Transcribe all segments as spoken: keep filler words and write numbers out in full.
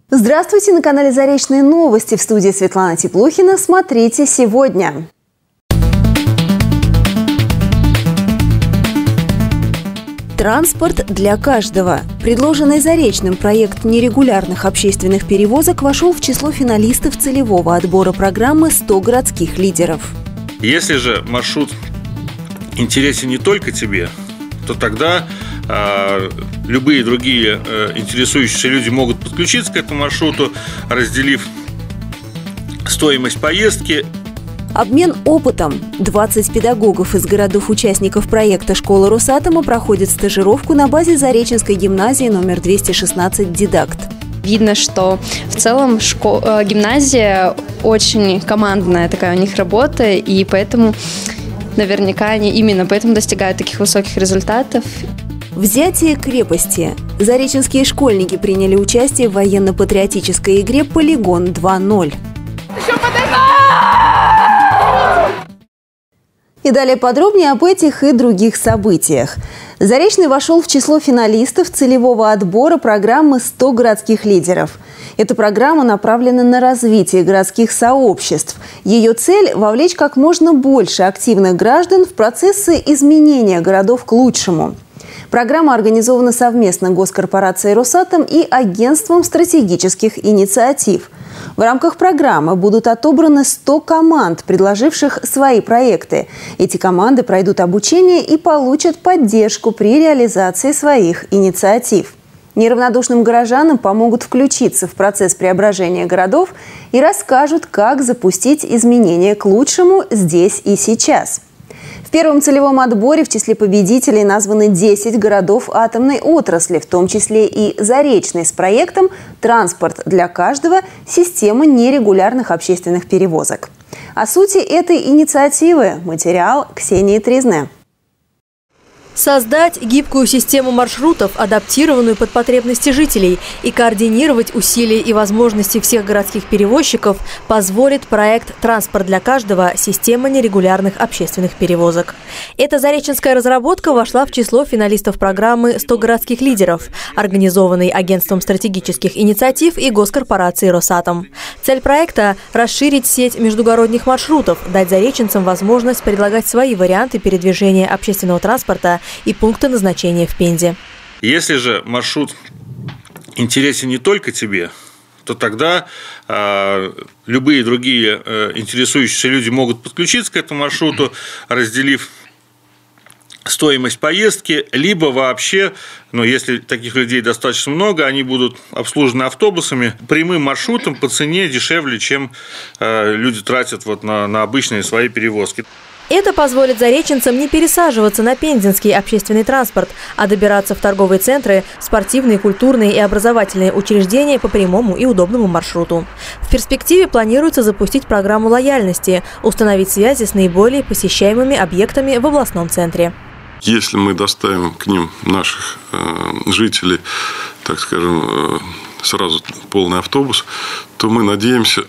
Здравствуйте, на канале Заречные новости. В студии Светлана Теплухина. Смотрите сегодня. Транспорт для каждого. Предложенный Заречным проект нерегулярных общественных перевозок вошел в число финалистов целевого отбора программы «сто городских лидеров». Если же маршрут интересен не только тебе, то тогда э, любые другие э, интересующиеся люди могут подключиться к этому маршруту, разделив стоимость поездки. Обмен опытом. двадцать педагогов из городов-участников проекта «Школа Росатома» проходят стажировку на базе Зареченской гимназии номер двести шестнадцать «Дидакт». Видно, что в целом школа, гимназия очень командная такая у них работа, и поэтому наверняка они именно поэтому достигают таких высоких результатов. Взятие крепости. Зареченские школьники приняли участие в военно-патриотической игре «Полигон два ноль». И далее подробнее об этих и других событиях. Заречный вошел в число финалистов целевого отбора программы «сто городских лидеров». Эта программа направлена на развитие городских сообществ. Ее цель – вовлечь как можно больше активных граждан в процессы изменения городов к лучшему. Программа организована совместно госкорпорацией «Росатом» и Агентством стратегических инициатив. В рамках программы будут отобраны сто команд, предложивших свои проекты. Эти команды пройдут обучение и получат поддержку при реализации своих инициатив. Неравнодушным горожанам помогут включиться в процесс преображения городов и расскажут, как запустить изменения к лучшему здесь и сейчас. В первом целевом отборе в числе победителей названы десять городов атомной отрасли, в том числе и Заречный с проектом «Транспорт для каждого. Система нерегулярных общественных перевозок». О сути этой инициативы материал Ксении Тризне. Создать гибкую систему маршрутов, адаптированную под потребности жителей, и координировать усилия и возможности всех городских перевозчиков позволит проект «Транспорт для каждого. Система нерегулярных общественных перевозок». Эта зареченская разработка вошла в число финалистов программы «сто городских лидеров», организованной Агентством стратегических инициатив и госкорпорацией «Росатом». Цель проекта – расширить сеть междугородних маршрутов, дать зареченцам возможность предлагать свои варианты передвижения общественного транспорта и пункты назначения в Пензе. Если же маршрут интересен не только тебе, то тогда э, любые другие э, интересующиеся люди могут подключиться к этому маршруту, разделив стоимость поездки, либо вообще, ну, если таких людей достаточно много, они будут обслужены автобусами, прямым маршрутом по цене дешевле, чем э, люди тратят вот на, на обычные свои перевозки. Это позволит зареченцам не пересаживаться на пензенский общественный транспорт, а добираться в торговые центры, спортивные, культурные и образовательные учреждения по прямому и удобному маршруту. В перспективе планируется запустить программу лояльности, установить связи с наиболее посещаемыми объектами в областном центре. Если мы доставим к ним наших э, жителей, так скажем, э, сразу полный автобус, то мы надеемся,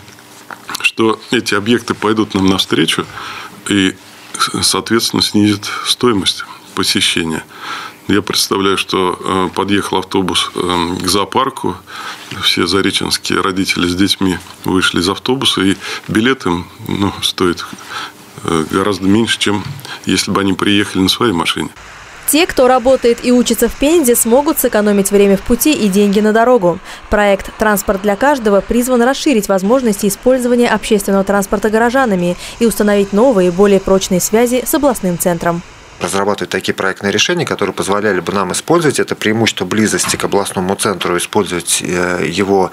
что эти объекты пойдут нам навстречу и, соответственно, снизит стоимость посещения. Я представляю, что подъехал автобус к зоопарку, все зареченские родители с детьми вышли из автобуса, и билет им ну, стоит гораздо меньше, чем если бы они приехали на своей машине. Те, кто работает и учится в Пензе, смогут сэкономить время в пути и деньги на дорогу. Проект «Транспорт для каждого» призван расширить возможности использования общественного транспорта горожанами и установить новые, более прочные связи с областным центром. Разрабатывать такие проектные решения, которые позволяли бы нам использовать это преимущество близости к областному центру, использовать его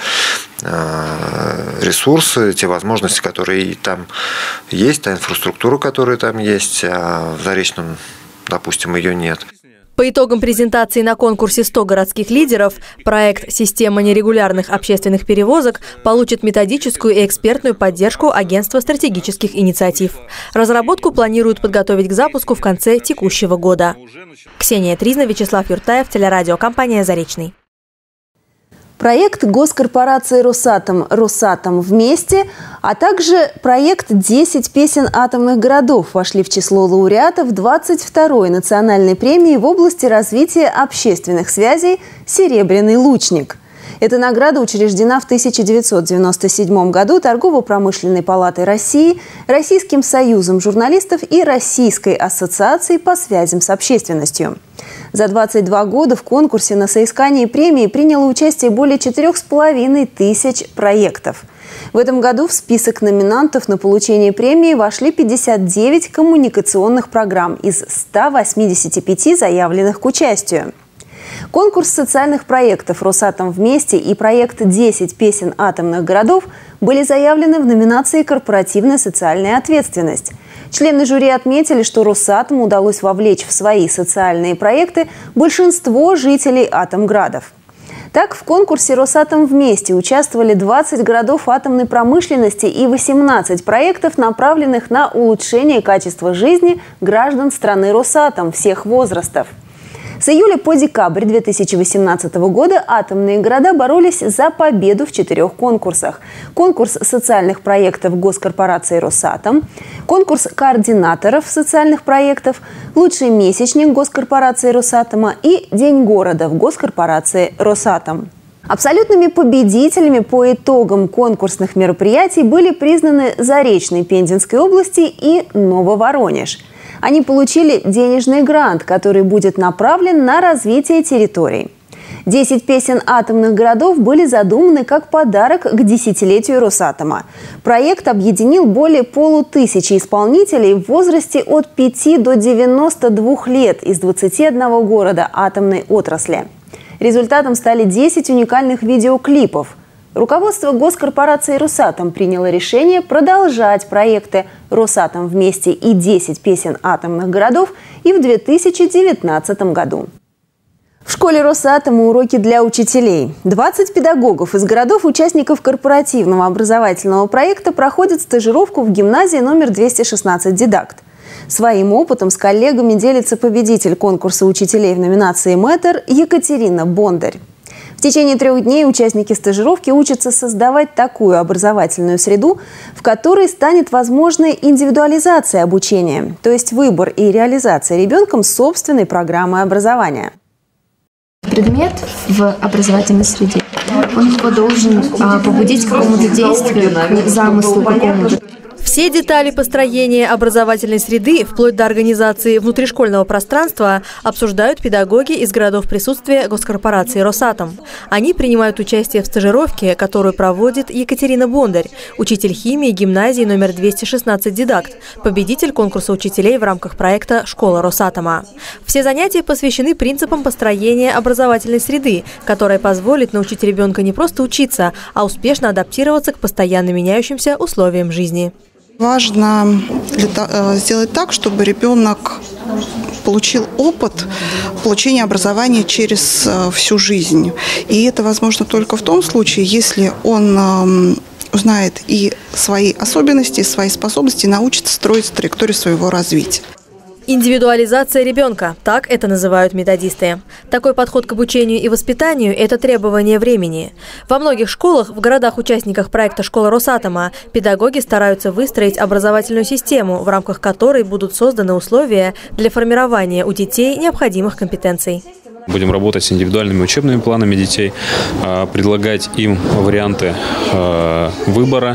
ресурсы, те возможности, которые там есть, та инфраструктура, которая там есть, а в Заречном, допустим, ее нет. По итогам презентации на конкурсе «сто городских лидеров» проект «Система нерегулярных общественных перевозок» получит методическую и экспертную поддержку Агентства стратегических инициатив. Разработку планируют подготовить к запуску в конце текущего года. Ксения Тризна, Вячеслав Юртаев, телерадиокомпания «Заречный». Проект госкорпорации «Росатом» «Росатом вместе», а также проект «десять песен атомных городов» вошли в число лауреатов двадцать второй национальной премии в области развития общественных связей «Серебряный лучник». Эта награда учреждена в тысяча девятьсот девяносто седьмом году Торгово-промышленной палатой России, Российским союзом журналистов и Российской ассоциацией по связям с общественностью. За двадцать два года в конкурсе на соискание премии приняло участие более четырёх с половиной тысяч проектов. В этом году в список номинантов на получение премии вошли пятьдесят девять коммуникационных программ из ста восьмидесяти пяти заявленных к участию. Конкурс социальных проектов «Росатом вместе» и проект «десять песен атомных городов» были заявлены в номинации «Корпоративная социальная ответственность». Члены жюри отметили, что Росатому удалось вовлечь в свои социальные проекты большинство жителей Атомградов. Так, в конкурсе «Росатом вместе» участвовали двадцать городов атомной промышленности и восемнадцать проектов, направленных на улучшение качества жизни граждан страны Росатом всех возрастов. С июля по декабрь две тысячи восемнадцатого года атомные города боролись за победу в четырех конкурсах. Конкурс социальных проектов госкорпорации «Росатом», конкурс координаторов социальных проектов, лучший месячник госкорпорации «Росатома» и День города в госкорпорации «Росатом». Абсолютными победителями по итогам конкурсных мероприятий были признаны Заречный Пензенской области и Нововоронеж. Они получили денежный грант, который будет направлен на развитие территорий. Десять песен атомных городов были задуманы как подарок к десятилетию Росатома. Проект объединил более полутысячи исполнителей в возрасте от пяти до девяноста двух лет из двадцати одного города атомной отрасли. Результатом стали десять уникальных видеоклипов. Руководство госкорпорации «Росатом» приняло решение продолжать проекты «Росатом вместе» и десять песен атомных городов и в две тысячи девятнадцатом году. В школе «Росатома» уроки для учителей. двадцать педагогов из городов участников корпоративного образовательного проекта проходят стажировку в гимназии номер двести шестнадцать «Дидакт». Своим опытом с коллегами делится победитель конкурса учителей в номинации «Мэтр» Екатерина Бондарь. В течение трех дней участники стажировки учатся создавать такую образовательную среду, в которой станет возможной индивидуализация обучения, то есть выбор и реализация ребенком собственной программы образования. Предмет в образовательной среде, он его должен а, побудить к какому-то действию, к замыслу какому-то. Все детали построения образовательной среды, вплоть до организации внутришкольного пространства, обсуждают педагоги из городов присутствия госкорпорации «Росатом». Они принимают участие в стажировке, которую проводит Екатерина Бондарь, учитель химии гимназии номер двести шестнадцать «Дидакт», победитель конкурса учителей в рамках проекта «Школа Росатома». Все занятия посвящены принципам построения образовательной среды, которая позволит научить ребенка не просто учиться, а успешно адаптироваться к постоянно меняющимся условиям жизни. Важно сделать так, чтобы ребенок получил опыт получения образования через всю жизнь. И это возможно только в том случае, если он узнает и свои особенности, и свои способности, и научится строить траекторию своего развития. Индивидуализация ребенка – так это называют методисты. Такой подход к обучению и воспитанию – это требование времени. Во многих школах, в городах-участниках проекта «Школа Росатома» педагоги стараются выстроить образовательную систему, в рамках которой будут созданы условия для формирования у детей необходимых компетенций. Будем работать с индивидуальными учебными планами детей, предлагать им варианты выбора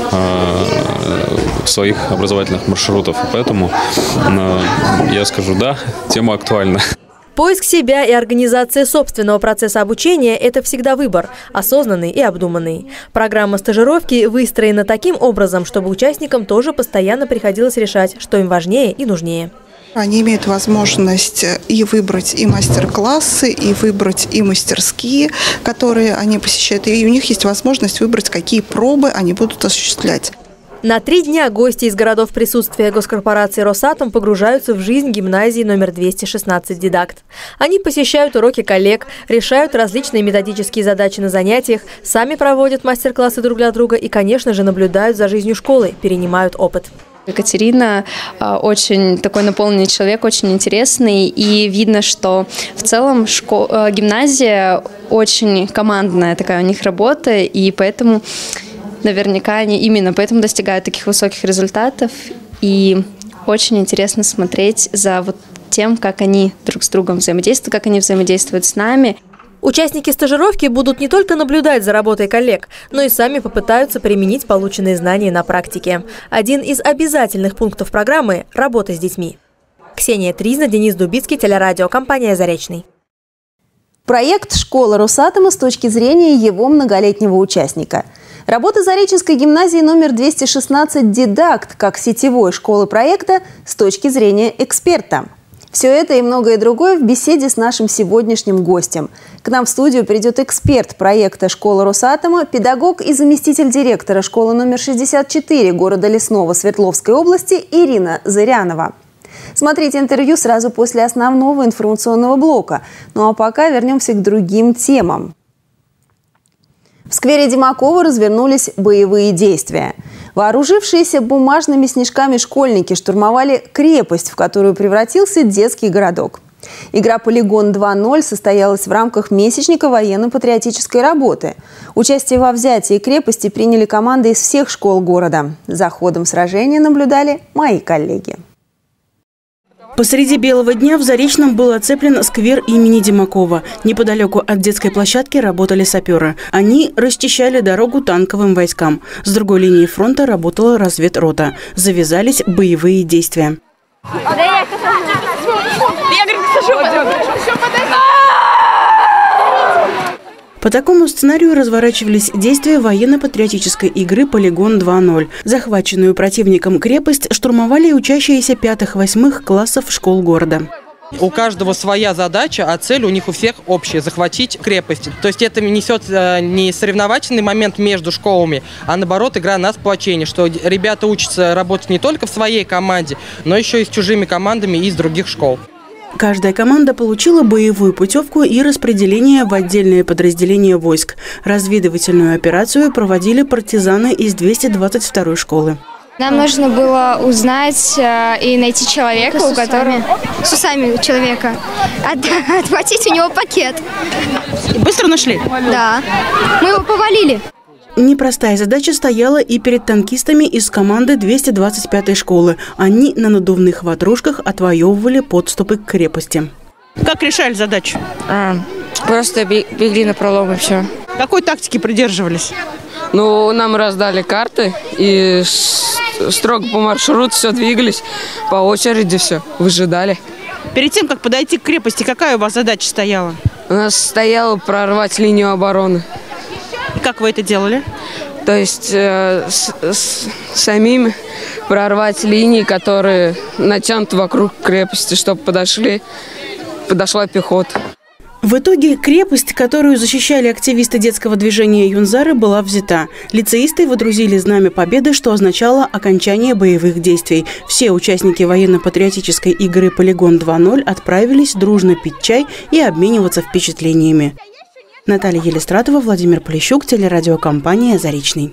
своих образовательных маршрутов. Поэтому я скажу, да, тема актуальна. Поиск себя и организация собственного процесса обучения – это всегда выбор, осознанный и обдуманный. Программа стажировки выстроена таким образом, чтобы участникам тоже постоянно приходилось решать, что им важнее и нужнее. Они имеют возможность и выбрать и мастер-классы, и выбрать и мастерские, которые они посещают. И у них есть возможность выбрать, какие пробы они будут осуществлять. На три дня гости из городов присутствия госкорпорации «Росатом» погружаются в жизнь гимназии номер двести шестнадцать «Дидакт». Они посещают уроки коллег, решают различные методические задачи на занятиях, сами проводят мастер-классы друг для друга и, конечно же, наблюдают за жизнью школы, перенимают опыт. Екатерина очень такой наполненный человек, очень интересный, и видно, что в целом школ... гимназия очень командная такая у них работа, и поэтому наверняка они именно поэтому достигают таких высоких результатов, и очень интересно смотреть за вот тем, как они друг с другом взаимодействуют, как они взаимодействуют с нами. Участники стажировки будут не только наблюдать за работой коллег, но и сами попытаются применить полученные знания на практике. Один из обязательных пунктов программы – работа с детьми. Ксения Тризна, Денис Дубицкий, телерадио, компания «Заречный». Проект «Школа Росатома» с точки зрения его многолетнего участника. Работа Зареченской гимназии номер двести шестнадцать «Дидакт» как сетевой школы проекта с точки зрения эксперта. Все это и многое другое в беседе с нашим сегодняшним гостем. К нам в студию придет эксперт проекта «Школа Росатома», педагог и заместитель директора школы номер шестьдесят четыре города Лесного Свердловской области Ирина Зырянова. Смотрите интервью сразу после основного информационного блока. Ну а пока вернемся к другим темам. В сквере Демакова развернулись боевые действия. Вооружившиеся бумажными снежками школьники штурмовали крепость, в которую превратился детский городок. Игра «Полигон два ноль» состоялась в рамках месячника военно-патриотической работы. Участие во взятии крепости приняли команды из всех школ города. За ходом сражения наблюдали мои коллеги. Посреди белого дня в Заречном был оцеплен сквер имени Демакова. Неподалеку от детской площадки работали саперы. Они расчищали дорогу танковым войскам. С другой линии фронта работала разведрота. Завязались боевые действия. По такому сценарию разворачивались действия военно-патриотической игры «Полигон два ноль». Захваченную противником крепость штурмовали учащиеся пятых-восьмых классов школ города. У каждого своя задача, а цель у них у всех общая – захватить крепость. То есть это несет не соревновательный момент между школами, а наоборот игра на сплочение, что ребята учатся работать не только в своей команде, но еще и с чужими командами из других школ. Каждая команда получила боевую путевку и распределение в отдельные подразделения войск. Разведывательную операцию проводили партизаны из двести двадцать второй школы. Нам нужно было узнать э, и найти человека, у которого... С усами человека. От, отхватить у него пакет. И быстро нашли? Да. Мы его повалили. Непростая задача стояла и перед танкистами из команды двести двадцать пятой школы. Они на надувных ватрушках отвоевывали подступы к крепости. Как решали задачу? А, просто бегли на пролом и все. Какой тактики придерживались? Ну, нам раздали карты и строго по маршруту все двигались, по очереди все, выжидали. Перед тем, как подойти к крепости, какая у вас задача стояла? У нас стояло прорвать линию обороны. Как вы это делали? То есть э, с, с, самими прорвать линии, которые натянуты вокруг крепости, чтобы подошли, подошла пехота. В итоге крепость, которую защищали активисты детского движения «Юнзары», была взята. Лицеисты водрузили знамя победы, что означало окончание боевых действий. Все участники военно-патриотической игры «Полигон два ноль» отправились дружно пить чай и обмениваться впечатлениями. Наталья Елистратова, Владимир Полищук, телерадиокомпания «Заречный».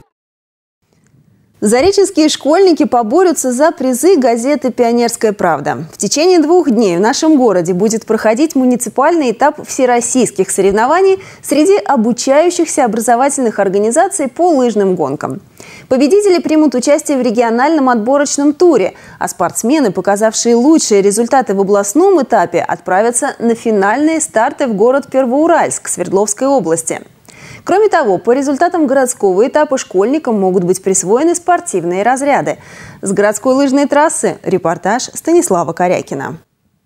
Зареченские школьники поборются за призы газеты «Пионерская правда». В течение двух дней в нашем городе будет проходить муниципальный этап всероссийских соревнований среди обучающихся образовательных организаций по лыжным гонкам. Победители примут участие в региональном отборочном туре, а спортсмены, показавшие лучшие результаты в областном этапе, отправятся на финальные старты в город Первоуральск Свердловской области. Кроме того, по результатам городского этапа школьникам могут быть присвоены спортивные разряды. С городской лыжной трассы репортаж Станислава Корякина.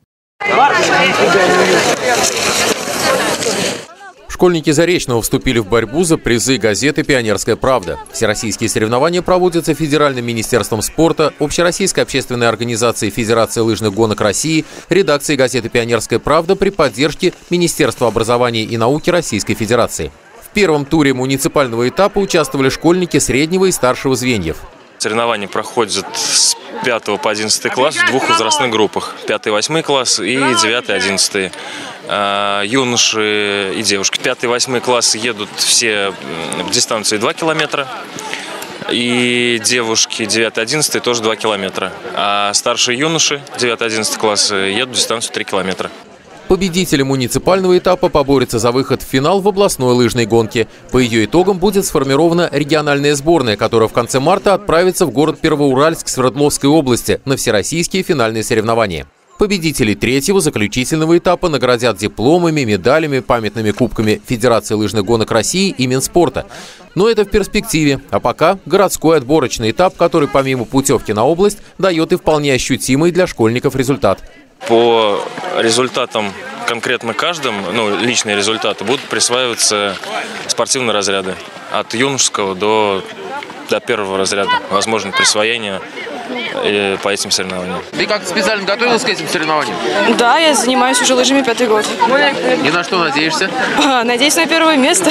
Школьники Заречного вступили в борьбу за призы газеты «Пионерская правда». Всероссийские соревнования проводятся Федеральным министерством спорта, Общероссийской общественной организацией Федерации лыжных гонок России, редакцией газеты «Пионерская правда» при поддержке Министерства образования и науки Российской Федерации. В первом туре муниципального этапа участвовали школьники среднего и старшего звеньев. Соревнования проходят с пятого по одиннадцатый класс в двух возрастных группах. пятый восьмой класс и девятый одиннадцатый. Юноши и девушки. пятый восьмой класс едут все в дистанции два километра. И девушки девятый одиннадцатый тоже два километра. А старшие юноши девятый одиннадцатый класс едут в дистанцию три километра. Победители муниципального этапа поборются за выход в финал в областной лыжной гонке. По ее итогам будет сформирована региональная сборная, которая в конце марта отправится в город Первоуральск Свердловской области на всероссийские финальные соревнования. Победителей третьего заключительного этапа наградят дипломами, медалями, памятными кубками Федерации лыжных гонок России и Минспорта. Но это в перспективе. А пока городской отборочный этап, который помимо путевки на область дает и вполне ощутимый для школьников результат. По результатам конкретно каждым, ну, личные результаты, будут присваиваться спортивные разряды. От юношеского до, до первого разряда. Возможно присвоение по этим соревнованиям. Ты как-то специально готовилась к этим соревнованиям? Да, я занимаюсь уже лыжами пятый год. И на что надеешься? А, надеюсь на первое место.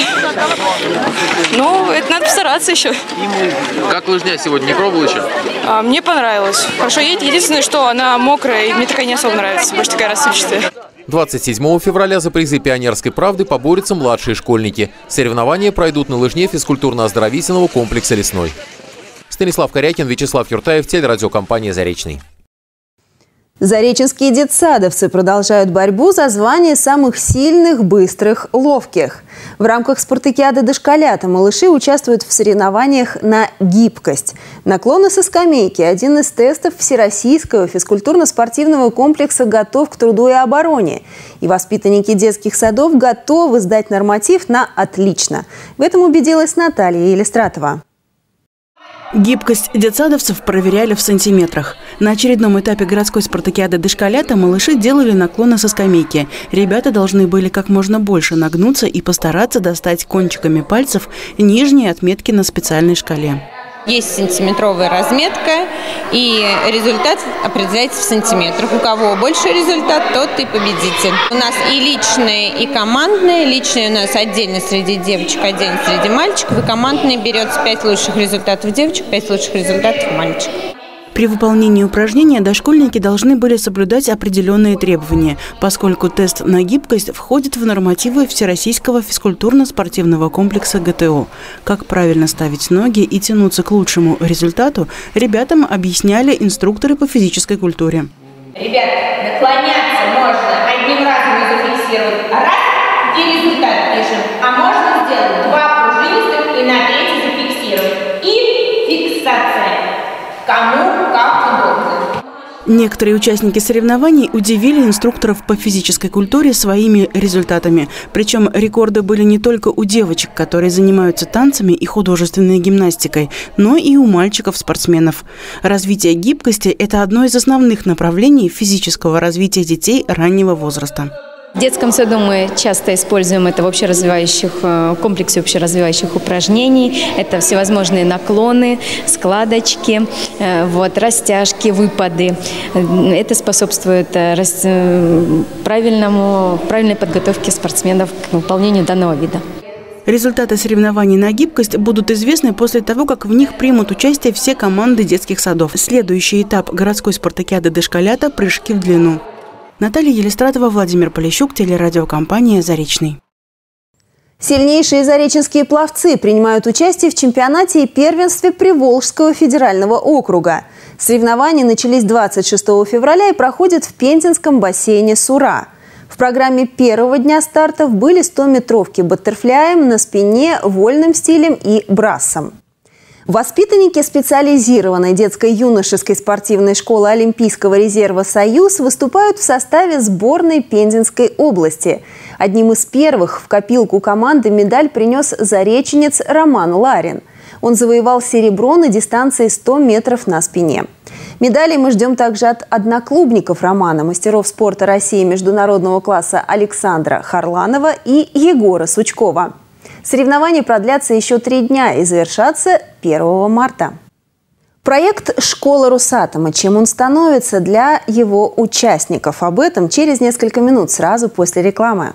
Ну, это надо постараться еще. Как лыжня сегодня? Не пробовал еще? А, мне понравилось. Хорошо едет. Единственное, что она мокрая, и мне такая не особо нравится. Больше такая рассыпчатая. двадцать седьмого февраля за призы «Пионерской правды» поборются младшие школьники. Соревнования пройдут на лыжне физкультурно-оздоровительного комплекса «Лесной». Станислав Корякин, Вячеслав Юртаев, телерадиокомпания «Заречный». Зареченские детсадовцы продолжают борьбу за звание самых сильных, быстрых, ловких. В рамках спартакиады дошколята малыши участвуют в соревнованиях на гибкость. Наклоны со скамейки – один из тестов Всероссийского физкультурно-спортивного комплекса «Готов к труду и обороне». И воспитанники детских садов готовы сдать норматив на «отлично». В этом убедилась Наталья Елистратова. Гибкость детсадовцев проверяли в сантиметрах. На очередном этапе городской спартакиады дошколята малыши делали наклоны со скамейки. Ребята должны были как можно больше нагнуться и постараться достать кончиками пальцев нижние отметки на специальной шкале. Есть сантиметровая разметка, и результат определяется в сантиметрах. У кого больше результат, тот и победитель. У нас и личные, и командные. Личные у нас отдельно среди девочек, отдельно среди мальчиков. И командные берется пять лучших результатов девочек, пять лучших результатов мальчиков. При выполнении упражнения дошкольники должны были соблюдать определенные требования, поскольку тест на гибкость входит в нормативы Всероссийского физкультурно-спортивного комплекса ГТО. Как правильно ставить ноги и тянуться к лучшему результату, ребятам объясняли инструкторы по физической культуре. Ребят, наклоняться можно одним разом и зафиксировать раз, и результат пишем. А можно сделать два пружинистых и на третий зафиксировать. И фиксация. Кому как удобно. Некоторые участники соревнований удивили инструкторов по физической культуре своими результатами. Причем рекорды были не только у девочек, которые занимаются танцами и художественной гимнастикой, но и у мальчиков-спортсменов. Развитие гибкости – это одно из основных направлений физического развития детей раннего возраста. В детском саду мы часто используем это в общеразвивающих, комплексе общеразвивающих упражнений. Это всевозможные наклоны, складочки, вот, растяжки, выпады. Это способствует правильному, правильной подготовке спортсменов к выполнению данного вида. Результаты соревнований на гибкость будут известны после того, как в них примут участие все команды детских садов. Следующий этап городской спартакиады дошколята – прыжки в длину. Наталья Елистратова, Владимир Полищук, телерадиокомпания «Заречный». Сильнейшие зареченские пловцы принимают участие в чемпионате и первенстве Приволжского федерального округа. Соревнования начались двадцать шестого февраля и проходят в Пензенском бассейне «Сура». В программе первого дня стартов были стометровки баттерфляем, на спине, вольным стилем и брассом. Воспитанники специализированной детско-юношеской спортивной школы Олимпийского резерва «Союз» выступают в составе сборной Пензенской области. Одним из первых в копилку команды медаль принес зареченец Роман Ларин. Он завоевал серебро на дистанции сто метров на спине. Медалей мы ждем также от одноклубников Романа, мастеров спорта России международного класса Александра Харланова и Егора Сучкова. Соревнования продлятся еще три дня и завершатся первого марта. Проект «Школа Росатома». Чем он становится для его участников? Об этом через несколько минут, сразу после рекламы.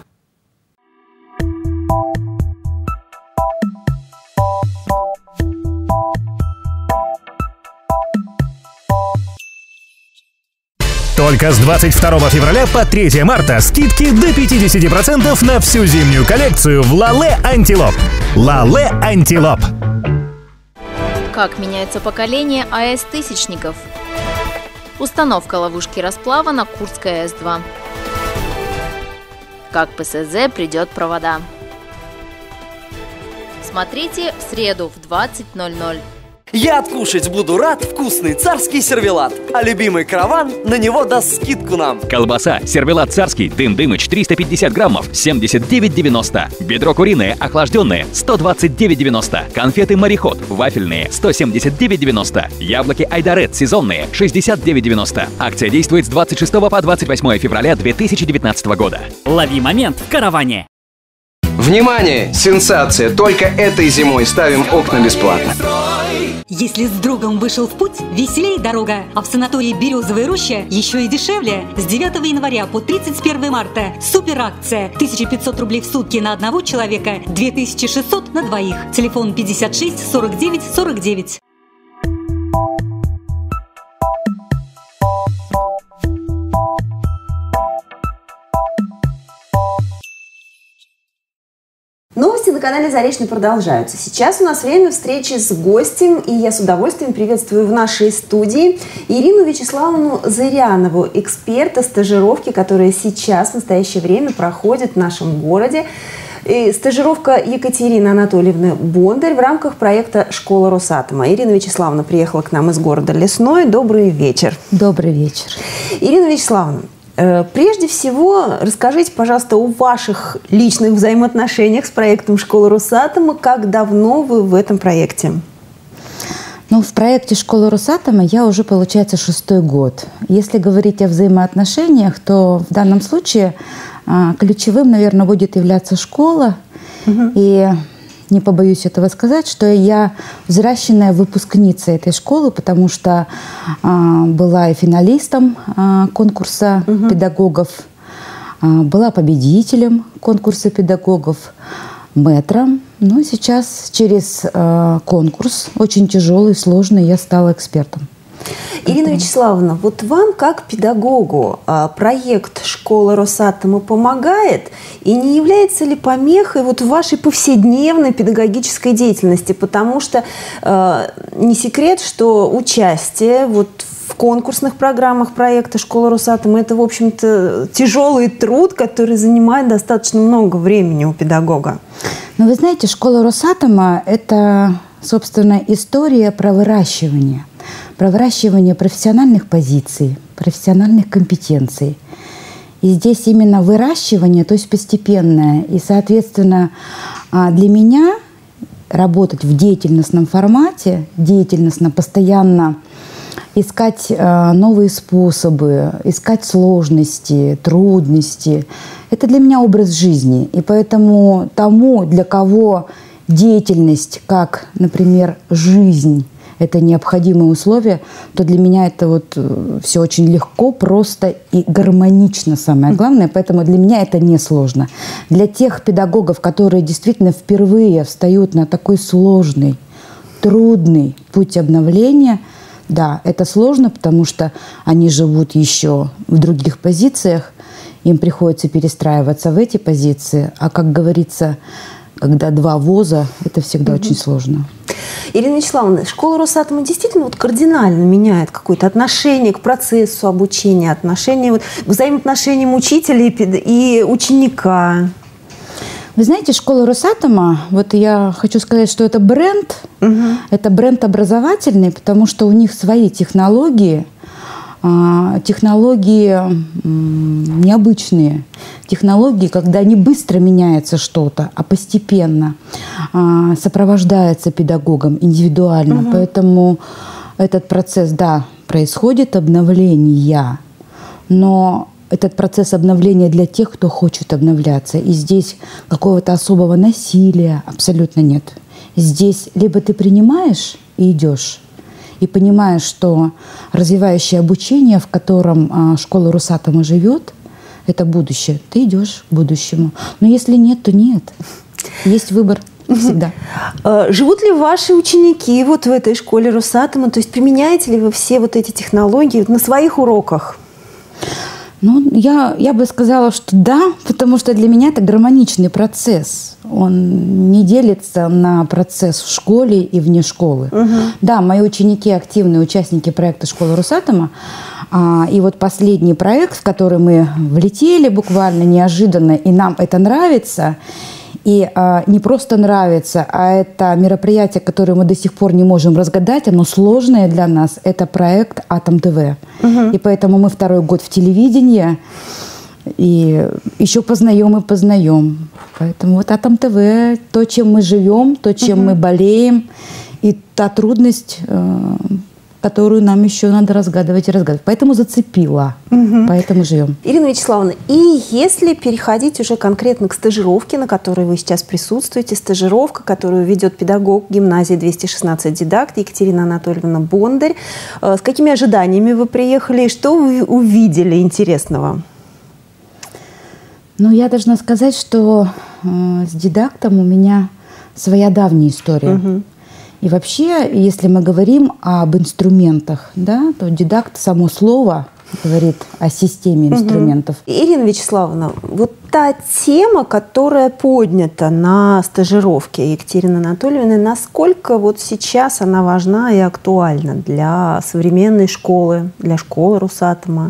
Только с двадцать второго февраля по третьего марта скидки до пятидесяти процентов на всю зимнюю коллекцию в Лале Антилоп. Лале Антилоп. Как меняется поколение АЭС-тысячников? Установка ловушки расплава на Курской АЭС два. Как ПСЗ придет провода. Смотрите в среду в двадцать ноль ноль. Я откушать буду рад вкусный царский сервелат, а любимый караван на него даст скидку нам. Колбаса сервелат царский Дым-Дымыч триста пятьдесят граммов семьдесят девять девяносто. Бедро куриное охлажденное сто двадцать девять девяносто. Конфеты Мореход вафельные сто семьдесят девять девяносто. Яблоки Айдарет сезонные шестьдесят девять девяносто. Акция действует с двадцать шестого по двадцать восьмое февраля две тысячи девятнадцатого года. Лови момент в караване. Внимание! Сенсация! Только этой зимой ставим окна бесплатно. Если с другом вышел в путь, веселей дорога. А в санатории «Березовая роща» еще и дешевле. С девятого января по тридцать первое марта. Супер акция. тысяча пятьсот рублей в сутки на одного человека, две тысячи шестьсот на двоих. Телефон пятьдесят шесть сорок девять сорок девять. Новости на канале Заречный продолжаются. Сейчас у нас время встречи с гостем, и я с удовольствием приветствую в нашей студии Ирину Вячеславовну Зырянову, эксперта стажировки, которая сейчас, в настоящее время, проходит в нашем городе. И стажировка Екатерины Анатольевны Бондарь в рамках проекта «Школа Росатома». Ирина Вячеславовна приехала к нам из города Лесной. Добрый вечер. Добрый вечер. Ирина Вячеславовна, прежде всего, расскажите, пожалуйста, о ваших личных взаимоотношениях с проектом «Школа Росатома». Как давно вы в этом проекте? Ну, в проекте «Школа Росатома» я уже, получается, шестой год. Если говорить о взаимоотношениях, то в данном случае ключевым, наверное, будет являться школа. Угу. И не побоюсь этого сказать, что я взращенная выпускница этой школы, потому что а, была и финалистом а, конкурса угу. педагогов, а, была победителем конкурса педагогов, мэтром. Но сейчас через а, конкурс, очень тяжелый, сложный, я стала экспертом. Ирина Вячеславовна, вот вам, как педагогу, проект «Школа Росатома» помогает и не является ли помехой вот в вашей повседневной педагогической деятельности? Потому что э, не секрет, что участие вот в конкурсных программах проекта «Школа Росатома» – это, в общем-то, тяжелый труд, который занимает достаточно много времени у педагога. Но вы знаете, «Школа Росатома» – это, собственно, история про выращивание. Про выращивание профессиональных позиций, профессиональных компетенций. И здесь именно выращивание, то есть постепенное. И, соответственно, для меня работать в деятельностном формате, деятельностно, постоянно искать новые способы, искать сложности, трудности, это для меня образ жизни. И поэтому тому, для кого деятельность, как, например, жизнь, это необходимые условия, то для меня это вот все очень легко, просто и гармонично, самое главное. Поэтому для меня это не сложно. Для тех педагогов, которые действительно впервые встают на такой сложный, трудный путь обновления, да, это сложно, потому что они живут еще в других позициях, им приходится перестраиваться в эти позиции. А, как говорится, когда два воза, это всегда угу. очень сложно. Ирина Вячеславовна, школа Росатома действительно вот кардинально меняет какое-то отношение к процессу обучения, отношение вот к взаимоотношениям учителя и ученика? Вы знаете, школа Росатома, вот я хочу сказать, что это бренд, угу. это бренд образовательный, потому что у них свои технологии, технологии необычные, технологии, когда не быстро меняется что-то, а постепенно сопровождается педагогом индивидуально. Угу. Поэтому этот процесс, да, происходит обновление, но этот процесс обновления для тех, кто хочет обновляться. И здесь какого-то особого насилия абсолютно нет. Здесь либо ты принимаешь и идешь, и понимаешь, что развивающее обучение, в котором а, школа Росатома живет, это будущее. Ты идешь к будущему. Но если нет, то нет. Есть выбор всегда. Живут ли ваши ученики вот в этой школе Росатома? То есть применяете ли вы все вот эти технологии на своих уроках? Ну, я, я бы сказала, что да, потому что для меня это гармоничный процесс. Он не делится на процесс в школе и вне школы. Угу. Да, мои ученики активные участники проекта «Школа Росатома». А, и вот последний проект, в который мы влетели буквально неожиданно, и нам это нравится. И а, не просто нравится, а это мероприятие, которое мы до сих пор не можем разгадать, оно сложное для нас. Это проект «Атом ТВ». Угу. И поэтому мы второй год в телевидении. И еще познаем и познаем. Поэтому вот «Атом ТВ», то, чем мы живем, то, чем угу. мы болеем, и та трудность, которую нам еще надо разгадывать и разгадывать. Поэтому зацепила, угу. поэтому живем. Ирина Вячеславовна, и если переходить уже конкретно к стажировке, на которой вы сейчас присутствуете, стажировка, которую ведет педагог гимназии двести шестнадцать «Дидакт» Екатерина Анатольевна Бондарь, с какими ожиданиями вы приехали и что вы увидели интересного? Ну, я должна сказать, что э, с «Дидактом» у меня своя давняя история. Угу. И вообще, если мы говорим об инструментах, да, то «Дидакт» само слово говорит о системе инструментов. Угу. Ирина Вячеславовна, вот та тема, которая поднята на стажировке Екатерины Анатольевны, насколько вот сейчас она важна и актуальна для современной школы, для школы Росатома?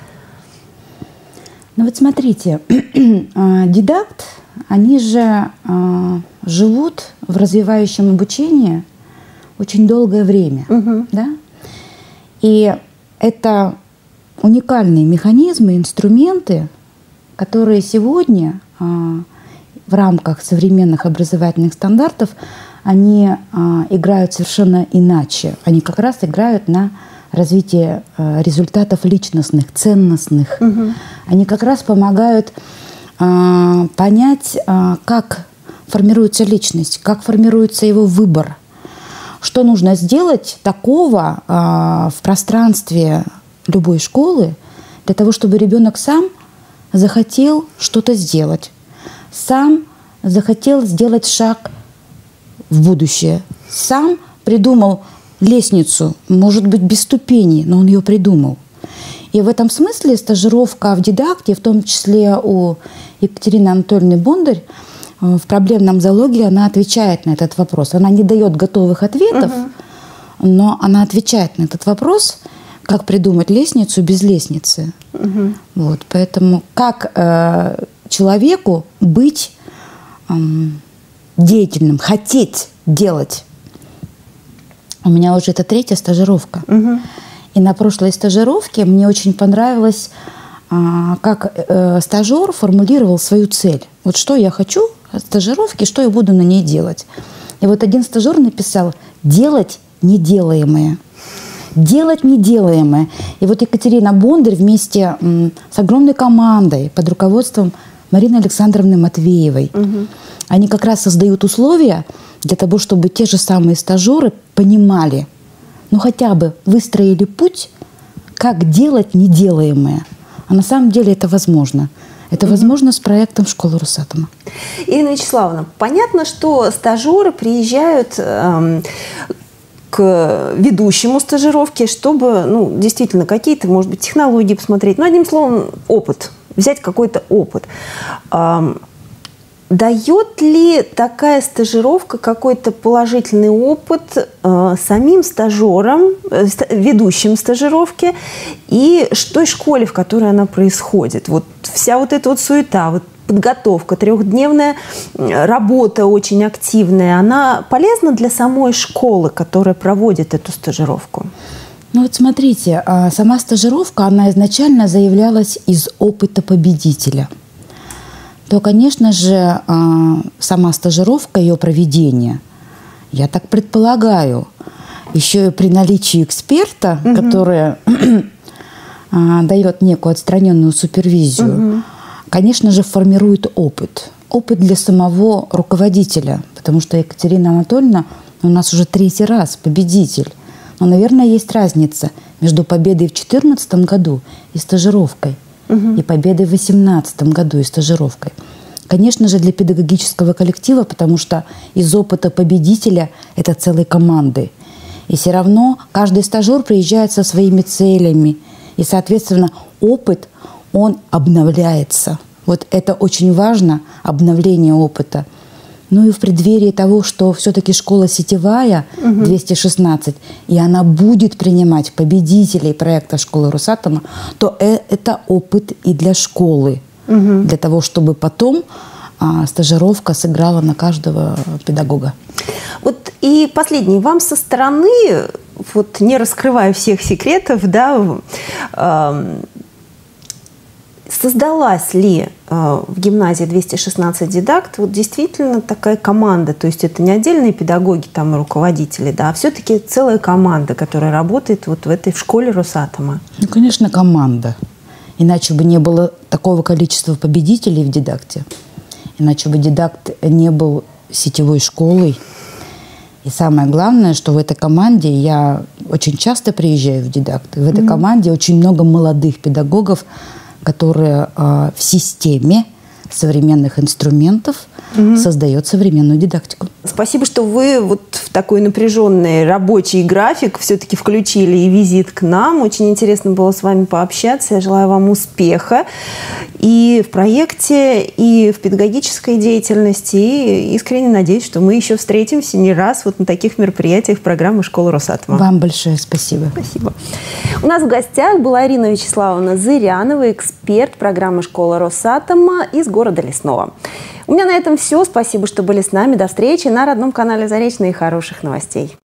Ну вот смотрите, «Дидакт», они же живут в развивающем обучении очень долгое время. Угу. Да? И это уникальные механизмы, инструменты, которые сегодня в рамках современных образовательных стандартов, они играют совершенно иначе. Они как раз играют на развитие результатов личностных, ценностных. Угу. Они как раз помогают понять, как формируется личность, как формируется его выбор, что нужно сделать такого в пространстве любой школы для того, чтобы ребенок сам захотел что-то сделать, сам захотел сделать шаг в будущее, сам придумал лестницу, может быть, без ступеней, но он ее придумал. И в этом смысле стажировка в «Дидакте», в том числе у Екатерины Анатольевны Бондарь, в проблемном зоологии она отвечает на этот вопрос. Она не дает готовых ответов, угу. но она отвечает на этот вопрос, как придумать лестницу без лестницы. Угу. Вот, поэтому как э, человеку быть э, деятельным, хотеть делать. У меня уже это третья стажировка. Угу. И на прошлой стажировке мне очень понравилось, а, как э, стажер формулировал свою цель. Вот что я хочу от стажировки, что я буду на ней делать. И вот один стажер написал «делать неделаемое». Делать неделаемое. И вот Екатерина Бондарь вместе м, с огромной командой под руководством Марины Александровны Матвеевой, угу. они как раз создают условия для того, чтобы те же самые стажеры понимали, ну хотя бы выстроили путь, как делать неделаемое. А на самом деле это возможно. Это угу. возможно с проектом «Школы Росатома». Ирина Вячеславовна, понятно, что стажеры приезжают эм, к ведущему стажировки, чтобы ну, действительно какие-то, может быть, технологии посмотреть. Ну, одним словом, опыт. Взять какой-то опыт. Эм, Дает ли такая стажировка какой-то положительный опыт э, самим стажерам, э, ведущим стажировки, и той школе, в которой она происходит? Вот вся вот эта вот суета, вот подготовка, трехдневная работа очень активная, она полезна для самой школы, которая проводит эту стажировку? Ну вот смотрите, сама стажировка, она изначально заявлялась из опыта победителя. То, конечно же, сама стажировка, ее проведение, я так предполагаю, еще и при наличии эксперта, угу. который дает некую отстраненную супервизию, угу. конечно же, формирует опыт. Опыт для самого руководителя, потому что Екатерина Анатольевна у нас уже третий раз победитель. Но, наверное, есть разница между победой в две тысячи четырнадцатом году и стажировкой. Угу. И победой в две тысячи восемнадцатом году и стажировкой. Конечно же, для педагогического коллектива, потому что из опыта победителя это целой команды. И все равно каждый стажер приезжает со своими целями. И, соответственно, опыт, он обновляется. Вот это очень важно, обновление опыта. Ну и в преддверии того, что все-таки школа сетевая, угу. двести шестнадцать, и она будет принимать победителей проекта «Школы Росатома», то это опыт и для школы. Угу. Для того, чтобы потом стажировка сыграла на каждого педагога. Вот и последний. Вам со стороны, вот не раскрывая всех секретов, да, э, создалась ли э, в гимназии двести шестнадцать дидакт вот действительно такая команда? То есть это не отдельные педагоги, там, руководители, да, а все-таки целая команда, которая работает вот в этой в школе Росатома? Ну, конечно, команда. Иначе бы не было такого количества победителей в дидакте. Иначе бы дидакт не был сетевой школой. И самое главное, что в этой команде, я очень часто приезжаю в дидакт, в этой mm-hmm. команде очень много молодых педагогов, которые э, в системе современных инструментов mm-hmm. создает современную дидактику. Спасибо, что вы вот в такой напряженный рабочий график все-таки включили и визит к нам. Очень интересно было с вами пообщаться. Я желаю вам успеха и в проекте, и в педагогической деятельности. И искренне надеюсь, что мы еще встретимся не раз вот на таких мероприятиях программы «Школа Росатома». Вам большое спасибо. Спасибо. У нас в гостях была Ирина Вячеславовна Зырянова, эксперт программы «Школа Росатома» из города Лесного. У меня на этом все. Спасибо, что были с нами. До встречи на родном канале Заречной и хороших новостей.